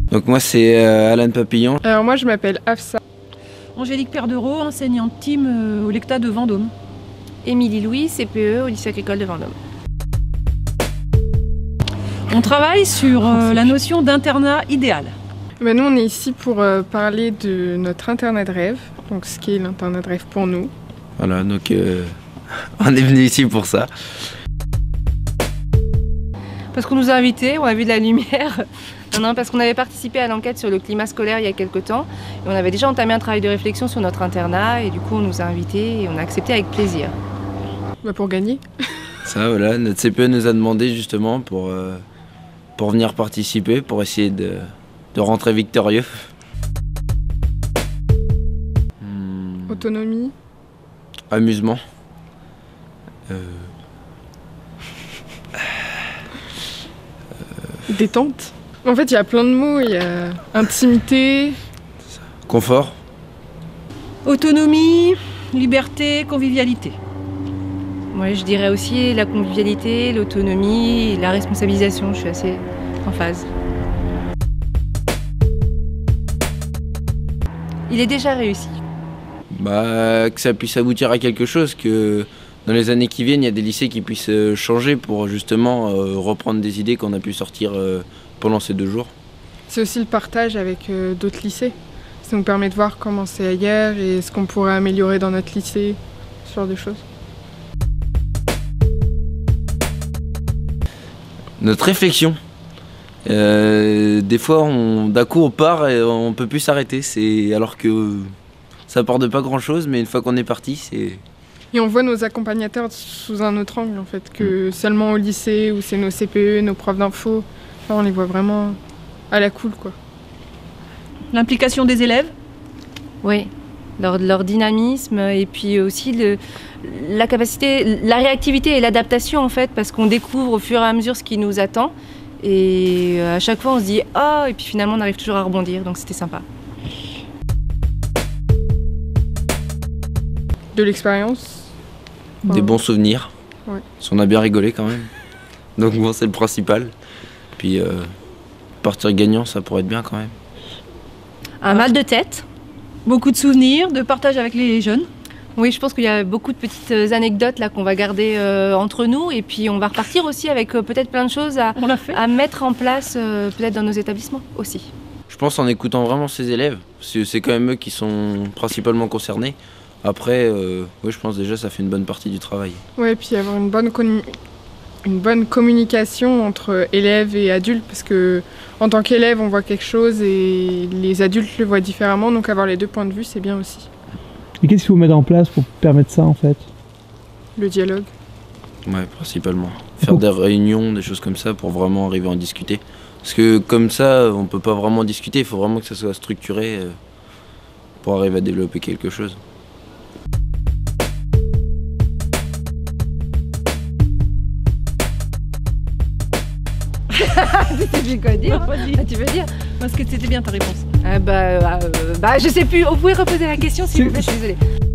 Donc moi c'est Alan Papillon. Alors moi je m'appelle Afsa. Angélique Perdereau, enseignante team au Lecta de Vendôme. Émilie Louis, CPE au lycée agricole de Vendôme. On travaille sur la notion d'internat idéal. Nous on est ici pour parler de notre internat de rêve, donc ce qui est l'internat de rêve pour nous. Voilà, donc on est venu ici pour ça. Parce qu'on nous a invités, on a vu de la lumière. Non, parce qu'on avait participé à l'enquête sur le climat scolaire il y a quelques temps. Et on avait déjà entamé un travail de réflexion sur notre internat et du coup on nous a invités et on a accepté avec plaisir. Pour gagner. Ça voilà, notre CPE nous a demandé justement pour venir participer, pour essayer de rentrer victorieux. Autonomie. Amusement. Détente. En fait, il y a plein de mots. Il y a intimité. Confort. Autonomie, liberté, convivialité. Moi, je dirais aussi la convivialité, l'autonomie, la responsabilisation. Je suis assez en phase. Il est déjà réussi. Que ça puisse aboutir à quelque chose, que dans les années qui viennent, il y a des lycées qui puissent changer pour justement reprendre des idées qu'on a pu sortir pendant ces 2 jours. C'est aussi le partage avec d'autres lycées. Ça nous permet de voir comment c'est ailleurs et ce qu'on pourrait améliorer dans notre lycée, ce genre de choses. Notre réflexion. Des fois, d'un coup, on part et on peut plus s'arrêter. Alors que ça apporte pas grand-chose, mais une fois qu'on est parti, c'est... Et on voit nos accompagnateurs sous un autre angle, en fait, que seulement au lycée, où c'est nos CPE, nos profs d'info. Là, on les voit vraiment à la cool, quoi. L'implication des élèves. Oui, leur dynamisme et puis aussi la capacité, la réactivité et l'adaptation en fait, parce qu'on découvre au fur et à mesure ce qui nous attend. Et à chaque fois on se dit « oh » et puis finalement on arrive toujours à rebondir, donc c'était sympa. De l'expérience. Des bons souvenirs. Ouais. On a bien rigolé quand même. Donc bon, c'est le principal. Puis partir gagnant, ça pourrait être bien quand même. Un mal de tête. Beaucoup de souvenirs, de partage avec les jeunes. Oui, je pense qu'il y a beaucoup de petites anecdotes là qu'on va garder entre nous et puis on va repartir aussi avec peut-être plein de choses à mettre en place peut-être dans nos établissements aussi. Je pense en écoutant vraiment ces élèves, parce que c'est quand même eux qui sont principalement concernés. Après, oui, je pense déjà ça fait une bonne partie du travail. Ouais, et puis avoir une bonne communication entre élèves et adultes, parce que en tant qu'élève, on voit quelque chose et les adultes le voient différemment, donc avoir les 2 points de vue, c'est bien aussi. Et qu'est-ce qu'il faut mettre en place pour permettre ça en fait? Le dialogue. Ouais, principalement. Faire des réunions, des choses comme ça pour vraiment arriver à en discuter. Parce que comme ça, on peut pas vraiment discuter, il faut vraiment que ça soit structuré pour arriver à développer quelque chose. Tu sais plus quoi dire. Tu veux dire? Parce que c'était bien ta réponse. Je sais plus. Vous pouvez reposer la question s'il vous plaît, je suis désolée.